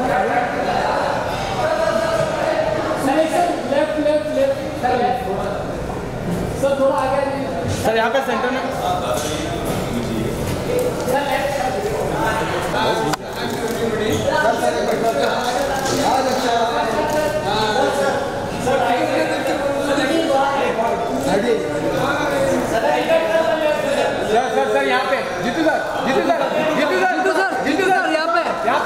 Sir थोड़ा आगे sir, यहाँ पे सेंटर में सर यहाँ पे जीतू सर यहाँ पे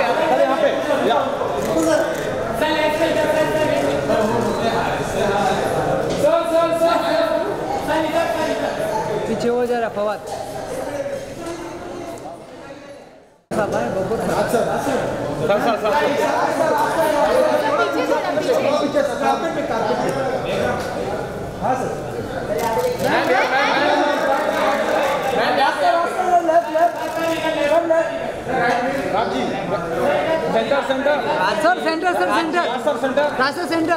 पीछे हो जा रहा फवाद सेंटर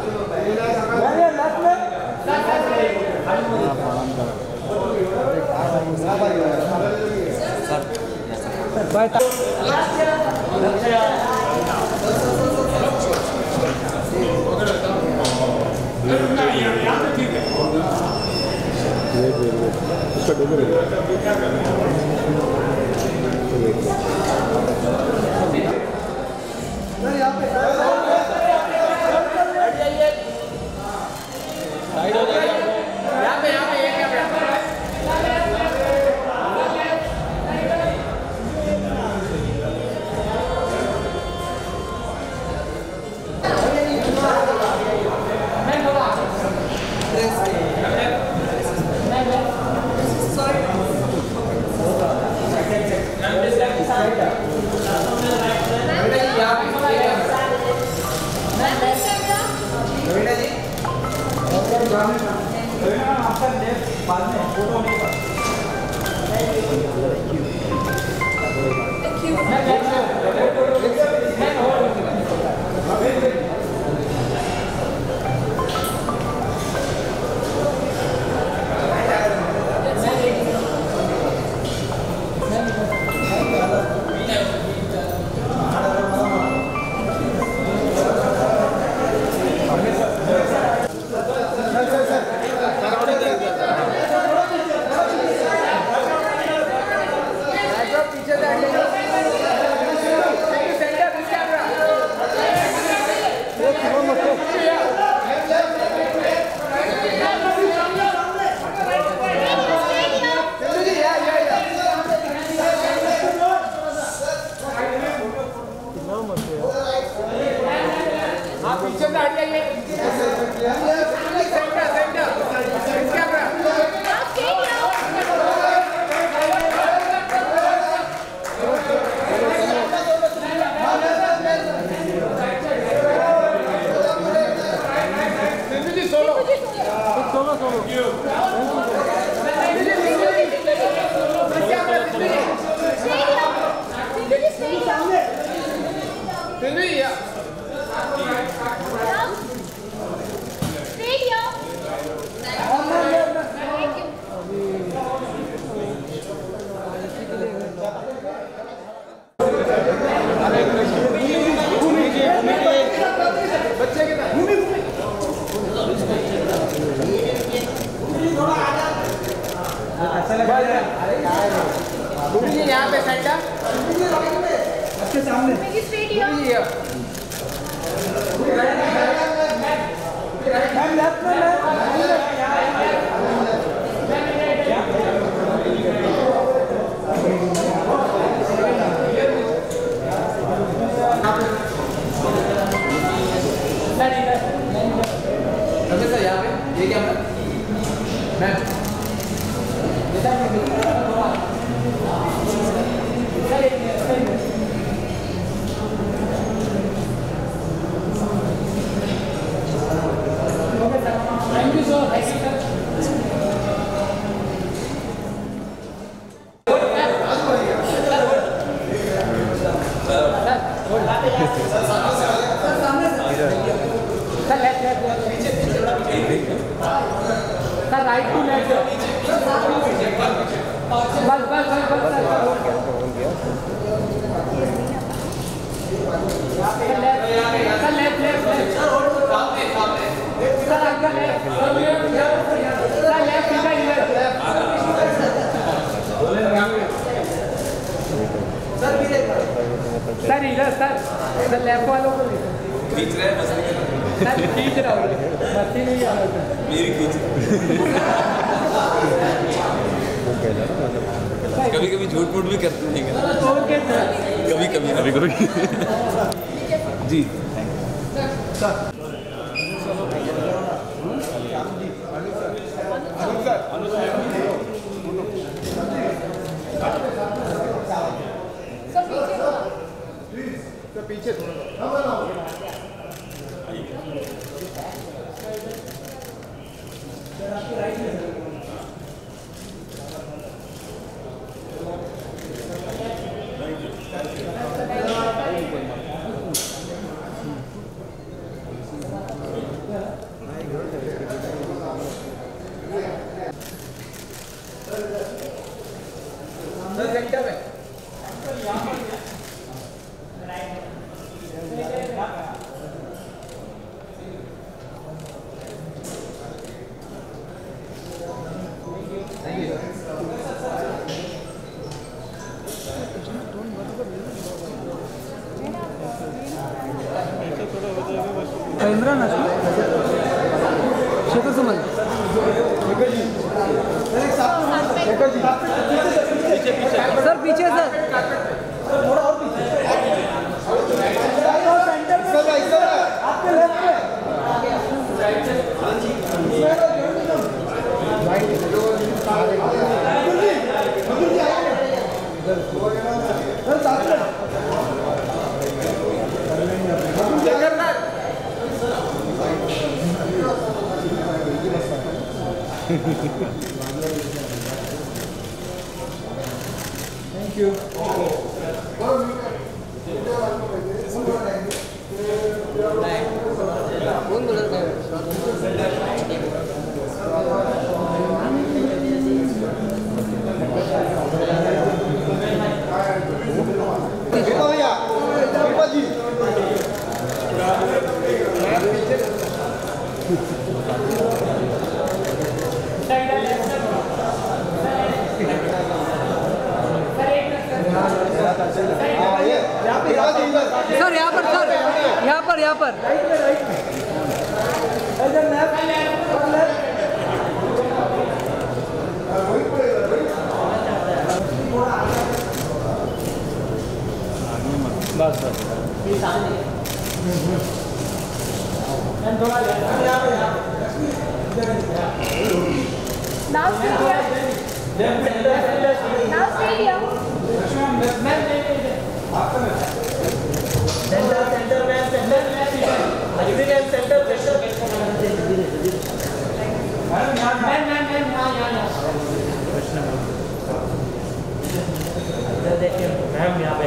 यहाँ पे सेंटर उसके सामने सर यहाँ पे ये क्या ma'am thank you sir. Sir right to left बस सर इधर सर लेफ्ट वालों को खींच रहे हैं सर खींच रहा हूँ मस्ती नहीं आ रहा मेरी खींच कभी कभी झूठ मूठ भी करते हैं कभी कभी कभी जी पीछे सेंटर में इंद्रा ना शेखर सुमन सर पीछे सर थोड़ा और पीछे आपके लेफ्ट पे Thank you. सर यहाँ पर बस मैम यहाँ पे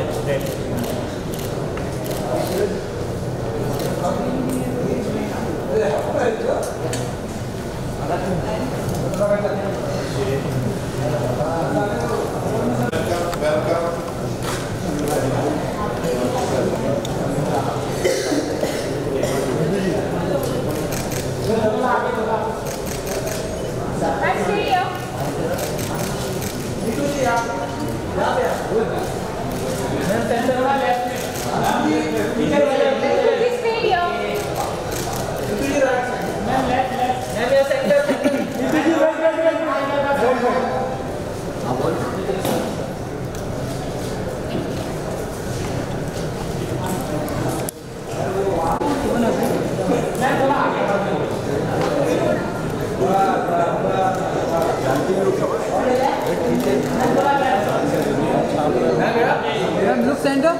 लुक सेंटर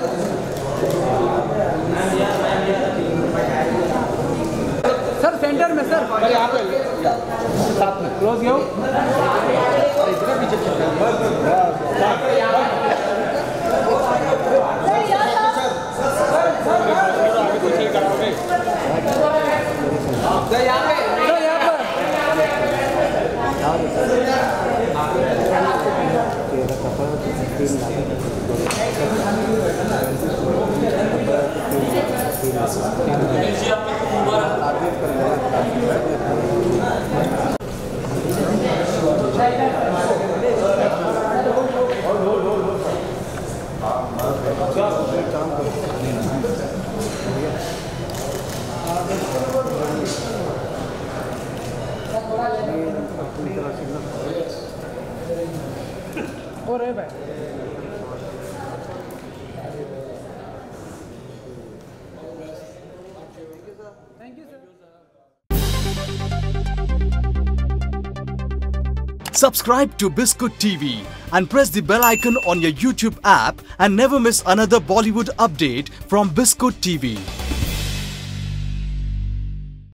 सर सेंटर में सर यहाँ पे साथ में क्लोज गया इतना पीछे Subscribe to Biscuit TV and press the bell icon on your YouTube app and never miss another Bollywood update from Biscuit TV.